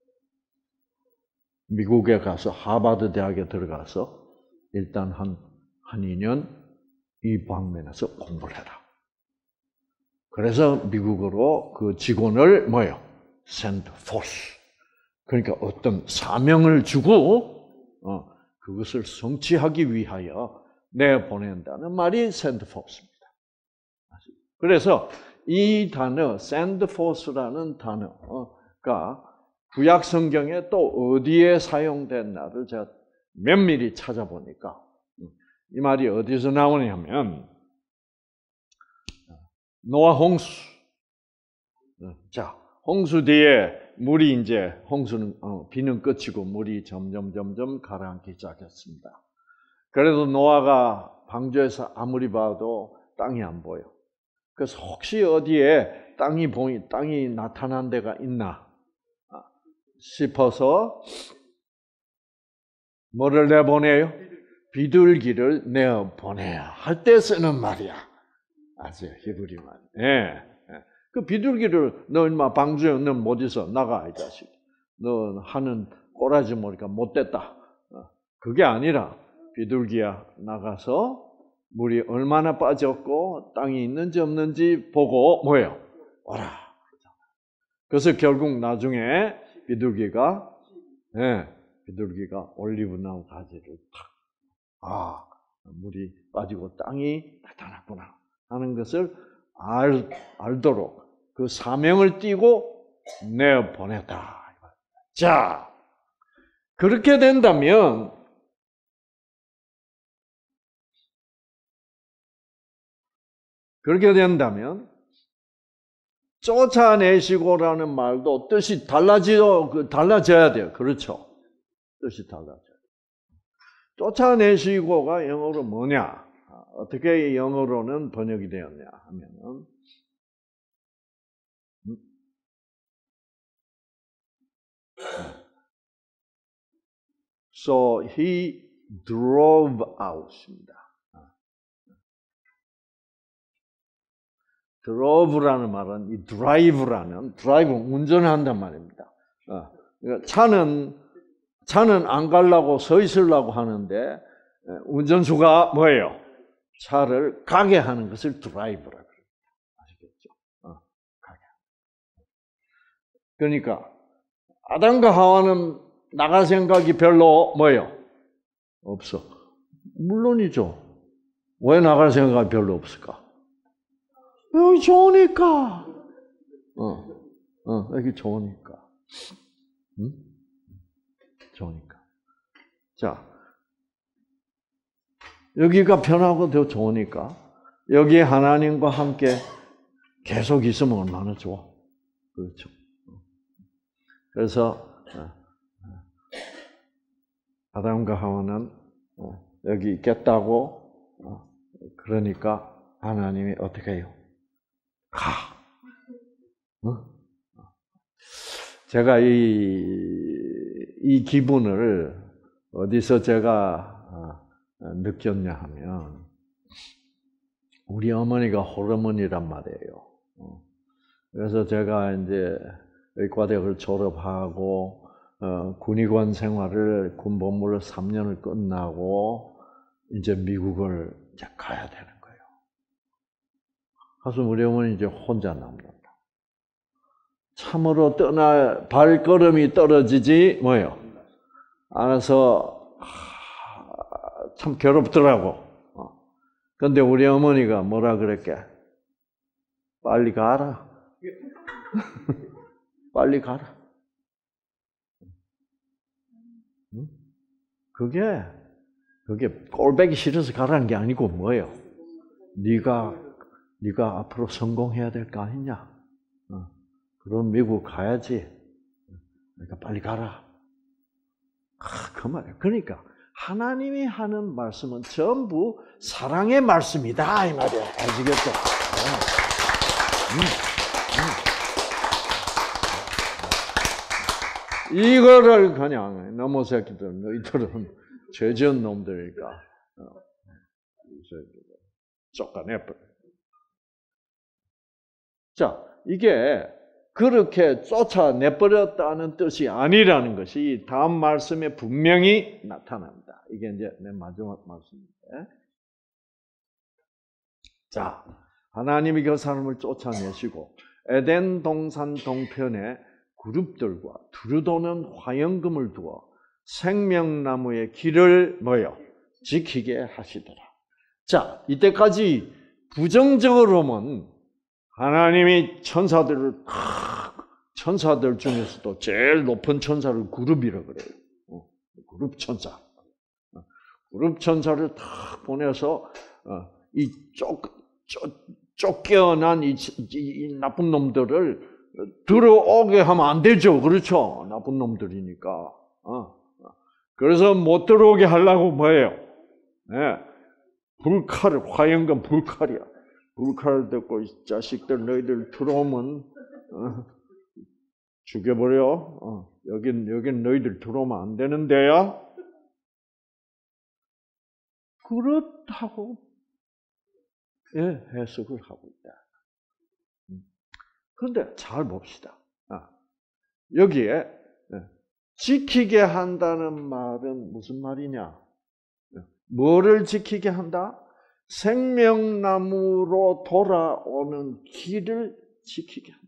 미국에 가서 하버드 대학에 들어가서 일단 한 2년 이 방면에서 공부를 해라. 그래서 미국으로 그 직원을 뭐예요? send forth. 그러니까 어떤 사명을 주고 그것을 성취하기 위하여 내보낸다는 말이 send forth입니다. 그래서 이 단어 send forth라는 단어가 구약 성경에 또 어디에 사용됐나를 제가 면밀히 찾아보니까 이 말이 어디서 나오냐면 노아 홍수. 자, 홍수 뒤에 물이 이제 홍수는 비는 끝이고 물이 점점 가라앉기 시작했습니다. 그래도 노아가 방주에서 아무리 봐도 땅이 안 보여. 그래서 혹시 어디에 땅이 나타난 데가 있나 싶어서 뭐를 내보내요? 비둘기를 내보내야 할 때 쓰는 말이야. 아세요? 히브리 말. 예. 그 비둘기를 너 인마 방주에 너 못 있어. 나가 이 자식. 너 하는 꼬라지 모르니까 못됐다. 그게 아니라 비둘기야 나가서 물이 얼마나 빠졌고 땅이 있는지 없는지 보고 뭐예요? 와라. 그래서 결국 나중에 비둘기가 올리브나무 가지를 탁 물이 빠지고 땅이 나타났구나 하는 것을 알도록 그 사명을 띠고 내보냈다. 자, 그렇게 된다면 쫓아내시고라는 말도 뜻이 달라져야 돼요. 그렇죠? 뜻이 달라져요. 쫓아내시고가 영어로 뭐냐? 어떻게 영어로는 번역이 되었냐 하면은 So he drove out입니다. drove라는 말은 이 drive 운전을 한단 말입니다. 그러니까 차는 안 가려고 서 있으려고 하는데 운전수가 뭐예요? 차를 가게 하는 것을 드라이브라고 그래요. 아시겠죠? 가게. 그러니까 아담과 하와는 나갈 생각이 별로 뭐예요? 없어. 물론이죠. 왜 나갈 생각이 별로 없을까? 여기 좋으니까. 여기 좋으니까. 응? 좋으니까. 자, 여기가 편하고 더 좋으니까 여기 하나님과 함께 계속 있으면 얼마나 좋아. 그렇죠. 그래서 아담과 하와는 여기 있겠다고 그러니까 하나님이 어떻게 해요? 가. 제가 이 기분을 어디서 제가 느꼈냐 하면 우리 어머니가 호르몬이란 말이에요. 그래서 제가 이제 의과대학을 졸업하고 군의관 생활을 군복무를 3년을 끝나고 이제 미국을 이제 가야 되는 거예요. 그래서 우리 어머니 이제 혼자 남는다. 참으로 발걸음이 떨어지지 뭐예요? 알아서 참 괴롭더라고. 그런데 우리 어머니가 뭐라 그랬게? 빨리 가라. 빨리 가라. 그게 꼴배기 싫어서 가라는 게 아니고 뭐예요? 네가 앞으로 성공해야 될 거 아니냐? 그럼 미국 가야지. 그러니까 빨리 가라. 그 말이에요. 그러니까 하나님이 하는 말씀은 전부 사랑의 말씀이다 이 말이에요. 아시겠죠? 이거를 그냥 너무 새끼들 너희들은 죄 지은 놈들이니까 쫓아내버려. 자, 이게 그렇게 쫓아내버렸다는 뜻이 아니라는 것이 다음 말씀에 분명히 나타납니다. 이게 이제 맨 마지막 말씀인데. 자, 하나님이 그 사람을 쫓아내시고 에덴 동산 동편에 그룹들과 두루도는 화영금을 두어 생명나무의 길을 지키게 하시더라. 자, 이때까지 부정적으로는 하나님이 천사들 중에서도 제일 높은 천사를 그룹이라고 그래요. 그룹 천사. 그룹 천사를 탁 보내서 이 쫓겨난 이 나쁜 놈들을 들어오게 하면 안 되죠. 그렇죠? 나쁜 놈들이니까. 그래서 못 들어오게 하려고 뭐예요? 네. 불칼을, 화영금 불칼이야. 불칼을 듣고 이 자식들 너희들 들어오면 죽여버려. 여긴 너희들 들어오면 안 되는데요. 그렇다고 해석을 하고 있다. 그런데 잘 봅시다. 여기에 지키게 한다는 말은 무슨 말이냐? 뭐를 지키게 한다? 생명나무로 돌아오는 길을 지키게 한다.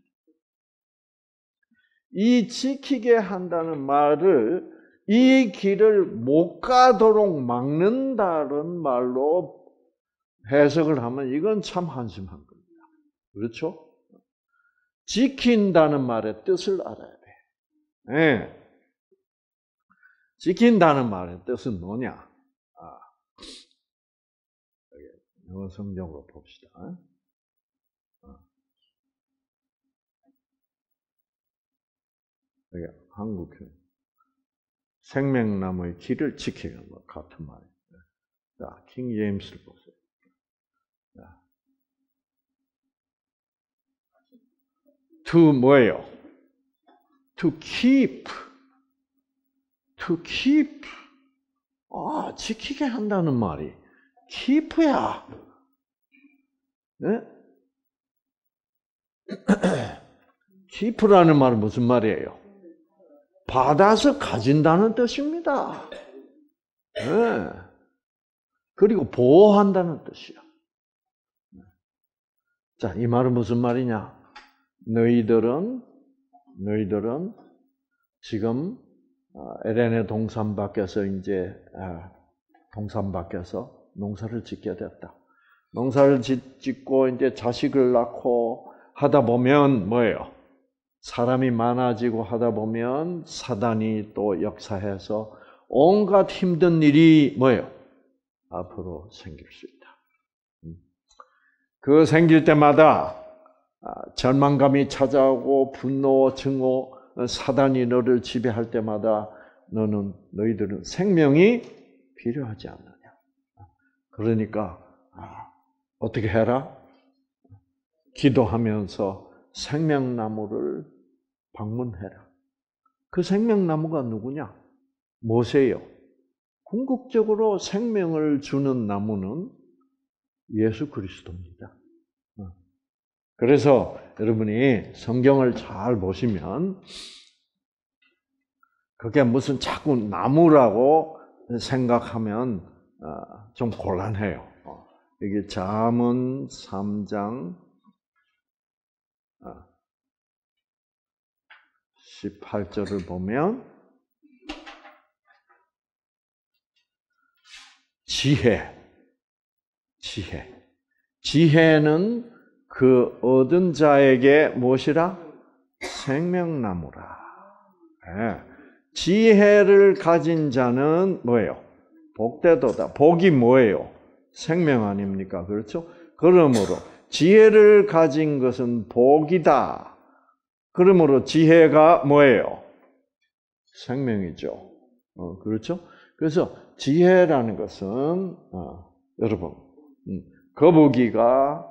이 지키게 한다는 말을 이 길을 못 가도록 막는다는 말로 해석을 하면 이건 참 한심한 겁니다. 그렇죠? 지킨다는 말의 뜻을 알아야 돼. 네. 지킨다는 말의 뜻은 뭐냐? 영어 성경으로 봅시다. 여기 한국 생명나무의 길을 지키는 것 같은 말이에요. 자, 킹 제임스를 보세요. 자. To 뭐예요? To keep. To keep. 지키게 한다는 말이 keep야. 네? keep라는 말은 무슨 말이에요? 받아서 가진다는 뜻입니다. 네. 그리고 보호한다는 뜻이야. 자, 이 말은 무슨 말이냐? 너희들은 지금 에덴의 동산 밖에서 이제 동산 밖에서 농사를 짓게 됐다. 농사를 짓고 이제 자식을 낳고 하다 보면 뭐예요? 사람이 많아지고 하다 보면 사단이 또 역사해서 온갖 힘든 일이 뭐예요? 앞으로 생길 수 있다. 그 생길 때마다 절망감이 찾아오고 분노, 증오, 사단이 너를 지배할 때마다 너희들은 생명이 필요하지 않느냐. 그러니까 어떻게 해라? 기도하면서 생명나무를 방문해라. 그 생명나무가 누구냐? 모세요. 궁극적으로 생명을 주는 나무는 예수 그리스도입니다. 그래서 여러분이 성경을 잘 보시면 그게 무슨 자꾸 나무라고 생각하면 좀 곤란해요. 이게 잠언 3장 18절을 보면 지혜는 그 얻은 자에게 무엇이라? 생명나무라. 네. 지혜를 가진 자는 뭐예요? 복되도다. 복이 뭐예요? 생명 아닙니까? 그렇죠? 그러므로 지혜를 가진 것은 복이다. 그러므로 지혜가 뭐예요? 생명이죠. 그렇죠? 그래서 지혜라는 것은 여러분 거북이가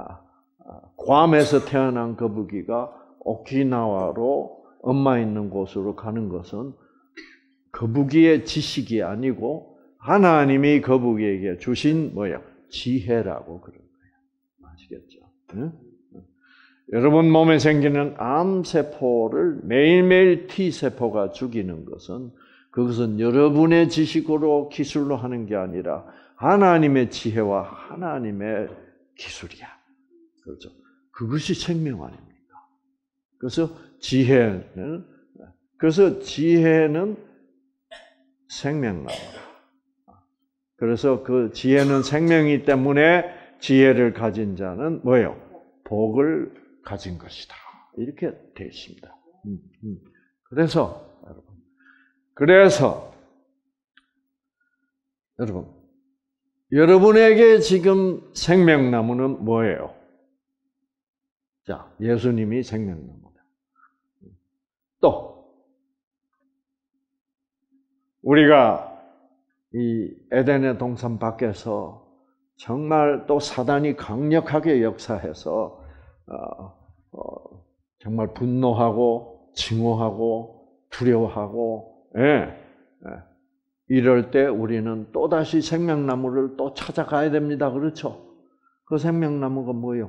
괌에서 태어난 거북이가 오키나와로 엄마 있는 곳으로 가는 것은 거북이의 지식이 아니고 하나님이 거북이에게 주신 뭐예요? 지혜라고 그런 거예요. 아시겠죠? 응? 여러분 몸에 생기는 암세포를 매일매일 T세포가 죽이는 것은 그것은 여러분의 지식으로 기술로 하는 게 아니라 하나님의 지혜와 하나님의 기술이야. 그렇죠? 그것이 생명 아닙니까? 그래서 지혜는 생명나무다. 그래서 그 지혜는 생명이기 때문에 지혜를 가진 자는 뭐예요? 복을 가진 것이다. 이렇게 되어 있습니다. 그래서 여러분, 여러분에게 지금 생명나무는 뭐예요? 자, 예수님이 생명나무다. 또 우리가 이 에덴의 동산 밖에서 정말 또 사단이 강력하게 역사해서 정말 분노하고 증오하고 두려워하고 이럴 때 우리는 또다시 생명나무를 또 찾아가야 됩니다. 그렇죠? 그 생명나무가 뭐예요?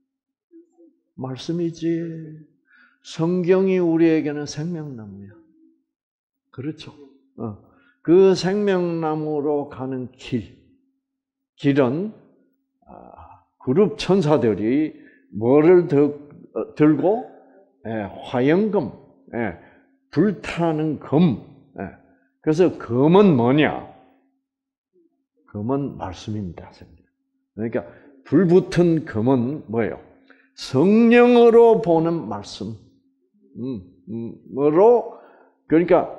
말씀이지. 성경이 우리에게는 생명나무야. 그렇죠? 그 생명나무로 가는 길은 그룹 천사들이 뭐를 들고 화영금, 불타는 금. 그래서 금은 뭐냐? 금은 말씀입니다. 그러니까 불붙은 금은 뭐예요? 성령으로 보는 말씀. 으로, 그러니까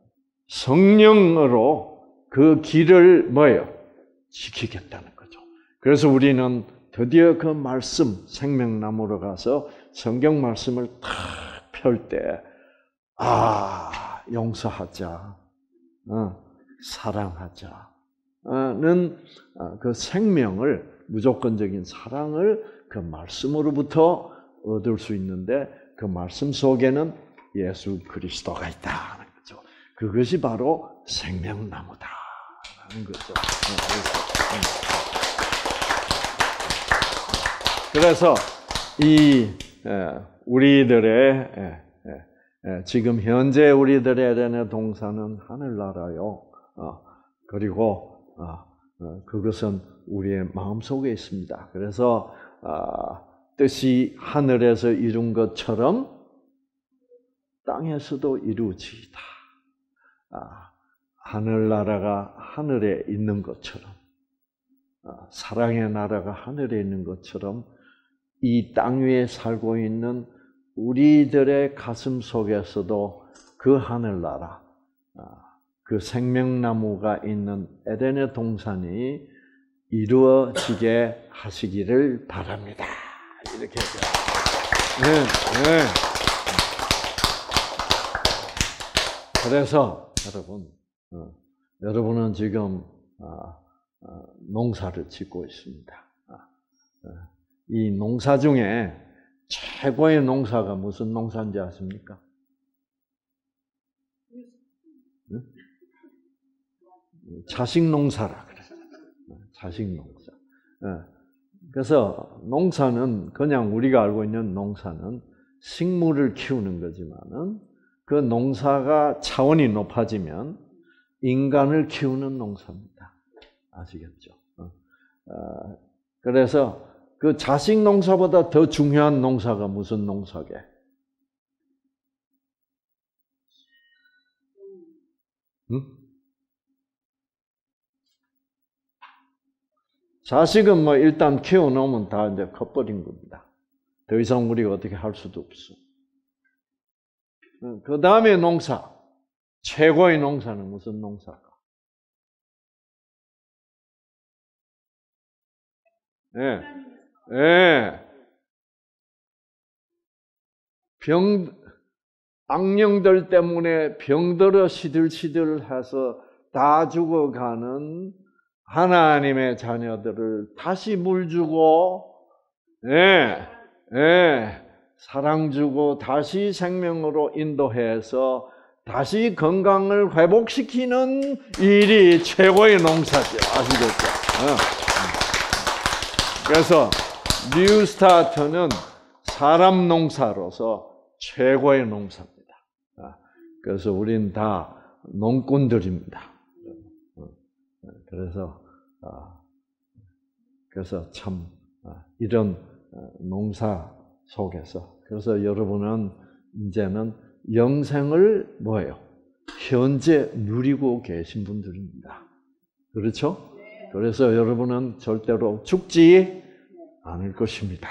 성령으로 그 길을 뭐예요? 지키겠다는 거죠. 그래서 우리는 드디어 그 말씀, 생명나무로 가서 성경 말씀을 탁 펼 때, 용서하자, 사랑하자는 그 생명을, 무조건적인 사랑을 그 말씀으로부터 얻을 수 있는데, 그 말씀 속에는 예수 그리스도가 있다는 거죠. 그것이 바로 생명나무다라는 거죠. 그래서 이 우리들의 지금 현재 우리들의 에덴의 동산은 하늘나라요. 그리고 그것은 우리의 마음속에 있습니다. 그래서 뜻이 하늘에서 이룬 것처럼 땅에서도 이루어지이다. 하늘나라가 하늘에 있는 것처럼, 사랑의 나라가 하늘에 있는 것처럼 이 땅 위에 살고 있는 우리들의 가슴 속에서도 그 하늘나라, 그 생명나무가 있는 에덴의 동산이 이루어지게 하시기를 바랍니다. 이렇게 얘기합니다. 그래서 여러분은 지금 농사를 짓고 있습니다. 이 농사 중에 최고의 농사가 무슨 농사인지 아십니까? 자식 농사라 그래요. 자식 농사. 그래서 농사는 그냥 우리가 알고 있는 농사는 식물을 키우는 거지만은 그 농사가 차원이 높아지면 인간을 키우는 농사입니다. 아시겠죠? 그래서 그 자식 농사보다 더 중요한 농사가 무슨 농사게? 응? 자식은 뭐 일단 키워놓으면 다 이제 커버린 겁니다. 더 이상 우리가 어떻게 할 수도 없어. 그 다음에 농사. 최고의 농사는 무슨 농사가? 악령들 때문에 병들어 시들시들해서 다 죽어가는 하나님의 자녀들을 다시 물 주고, 사랑 주고 다시 생명으로 인도해서 다시 건강을 회복시키는 일이 최고의 농사죠. 아시겠죠? 그래서 뉴스타트는 사람 농사로서 최고의 농사입니다. 그래서 우린 다 농꾼들입니다. 그래서 참 이런 농사 속에서, 그래서 여러분은 이제는 영생을 뭐예요? 현재 누리고 계신 분들입니다. 그렇죠? 그래서 여러분은 절대로 죽지 않을 것입니다.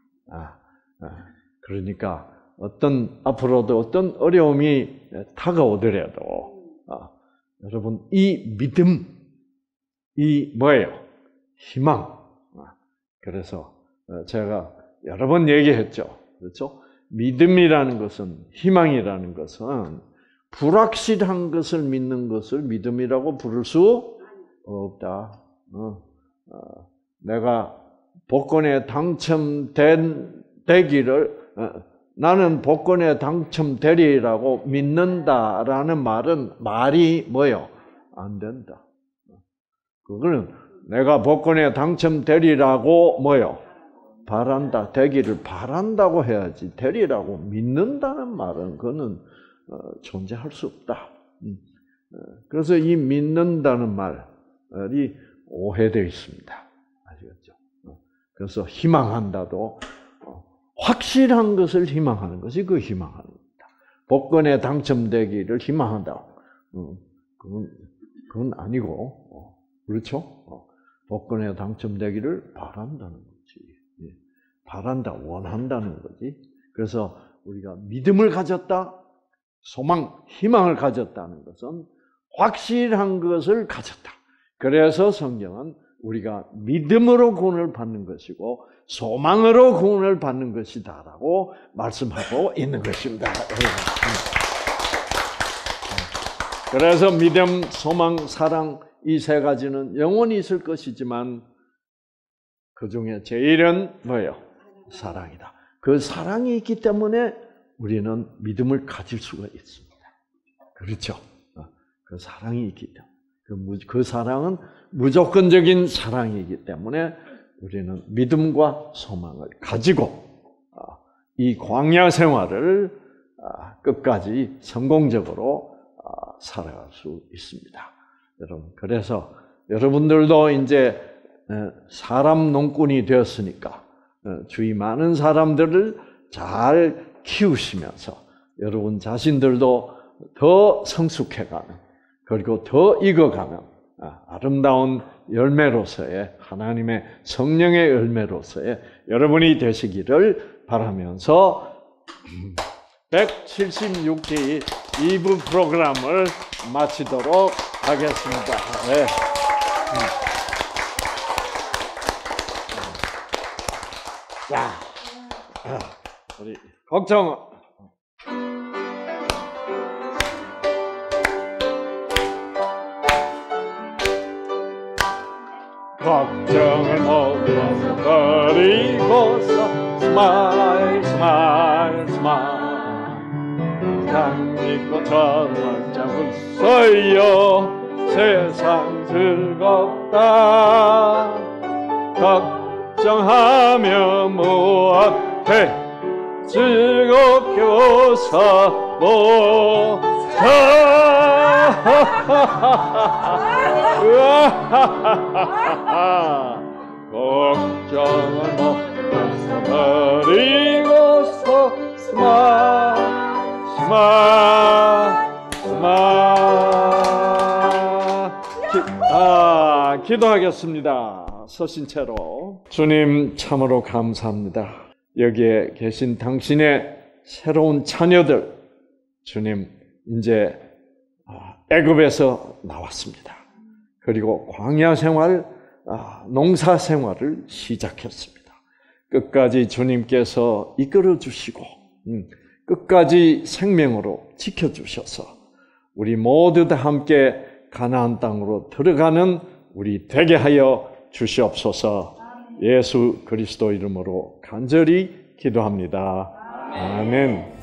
그러니까 앞으로도 어떤 어려움이 다가오더라도 여러분 이 믿음, 이 뭐예요? 희망. 그래서 제가 여러 번 얘기했죠. 그렇죠? 믿음이라는 것은, 희망이라는 것은 불확실한 것을 믿는 것을 믿음이라고 부를 수 없다. 내가 복권에 당첨되기를 나는 복권에 당첨되리라고 믿는다라는 말이 뭐요? 안 된다. 그거는 내가 복권에 당첨되리라고 뭐요? 바란다, 되기를 바란다고 해야지 되리라고 믿는다는 말은 그거는 존재할 수 없다. 그래서 이 믿는다는 말이 오해되어 있습니다. 아시겠죠? 그래서 희망한다도 확실한 것을 희망하는 것이 그 희망하는 겁니다. 복권에 당첨되기를 희망한다. 그건 아니고, 그렇죠? 복권에 당첨되기를 바란다는 거지. 바란다, 원한다는 거지. 그래서 우리가 믿음을 가졌다, 소망, 희망을 가졌다는 것은 확실한 것을 가졌다. 그래서 성경은 우리가 믿음으로 구원을 받는 것이고 소망으로 구원을 받는 것이다라고 말씀하고 있는 것입니다. 그래서 믿음, 소망, 사랑 이 세 가지는 영원히 있을 것이지만 그 중에 제일은 뭐예요? 사랑이다. 그 사랑이 있기 때문에 우리는 믿음을 가질 수가 있습니다. 그렇죠? 그 사랑이 있기 때문에 그 사랑은 무조건적인 사랑이기 때문에 우리는 믿음과 소망을 가지고 이 광야 생활을 끝까지 성공적으로 살아갈 수 있습니다. 여러분, 그래서 여러분들도 이제 사람 농꾼이 되었으니까 주위 많은 사람들을 잘 키우시면서 여러분 자신들도 더 성숙해가는, 그리고 더 익어가는 아름다운 열매로서의, 하나님의 성령의 열매로서의 여러분이 되시기를 바라면서 176기 2부 프로그램을 마치도록 하겠습니다. 네. 자, 우리 걱정 걱정을 모두 버리고서 스마일 스마일 스마일 장미꽃처럼 활짝 웃어요. 세상 즐겁다. 걱정하며 무엇해 즐겁게 웃어보자. 걱정을 모두 버리고서 기도하겠습니다. 서신 채로. 주님 참으로 감사합니다. 여기에 계신 당신의 새로운 자녀들, 주님 이제 애굽에서 나왔습니다. 그리고 광야 생활, 농사 생활을 시작했습니다. 끝까지 주님께서 이끌어 주시고 끝까지 생명으로 지켜주셔서 우리 모두 다 함께 가나안 땅으로 들어가는 우리 되게 하여 주시옵소서. 예수 그리스도 이름으로 간절히 기도합니다. 아멘.